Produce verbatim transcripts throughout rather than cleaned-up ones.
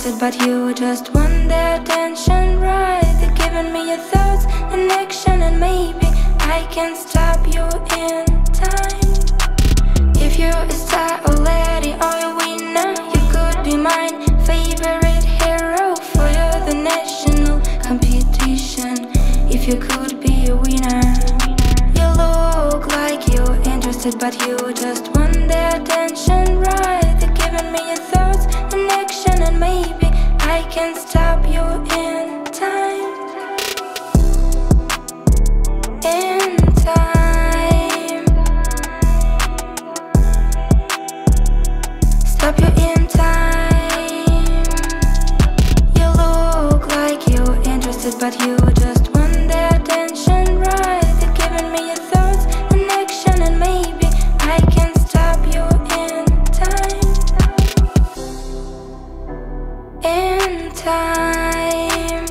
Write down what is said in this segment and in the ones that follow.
interested, but you just want the attention, right? They're giving me your thoughts and action, and maybe I can stop you in time. If you're a star already or a winner, you could be mine favorite hero for the national competition. If you could be a winner, you look like you're interested, but you just want the attention, right? They're giving me your thoughts and action, and maybe I can stop you in time. In time. Stop you in time. You look like you're interested, but you just want the attention, right? They're giving me your thoughts and action, and maybe I can stop you in time. In time.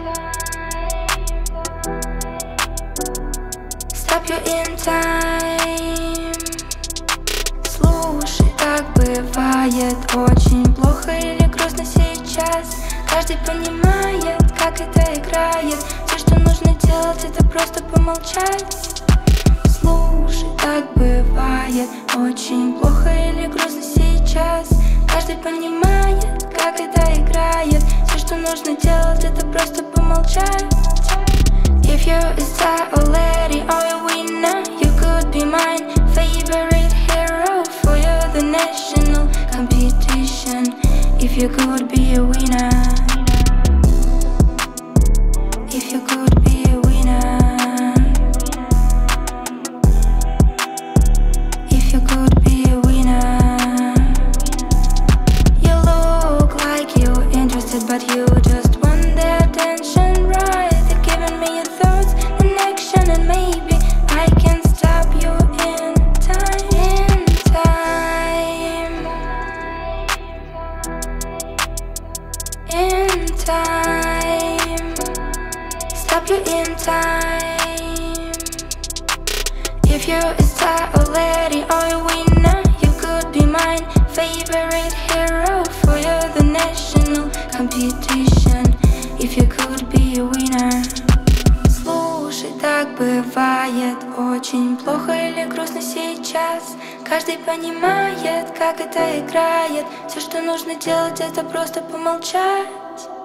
Stop you in time. Слушай, так бывает очень плохо или грустно сейчас. Каждый понимает, как это играет. Все, что нужно делать, это просто помолчать. Слушай, так бывает очень плохо или грустно сейчас. Каждый понимает, как это играет. Все, что нужно делать, это просто помолчать. If you're a star already or a winner, you could be mine favorite hero for the national competition. If you could be a winner. If you could be a winner. If you could be a winner. You look like you're interested, but you just want the attention, right? They're giving me your thoughts and action, and maybe I can stop you in time. In time. In time. Stop you in time. If you're a star already or a winner, you could be mine favorite hero for the national competition. If you could be a winner. Слушай, так бывает очень плохо или грустно сейчас. Каждый понимает, как это играет. Все, что нужно делать, это просто помолчать.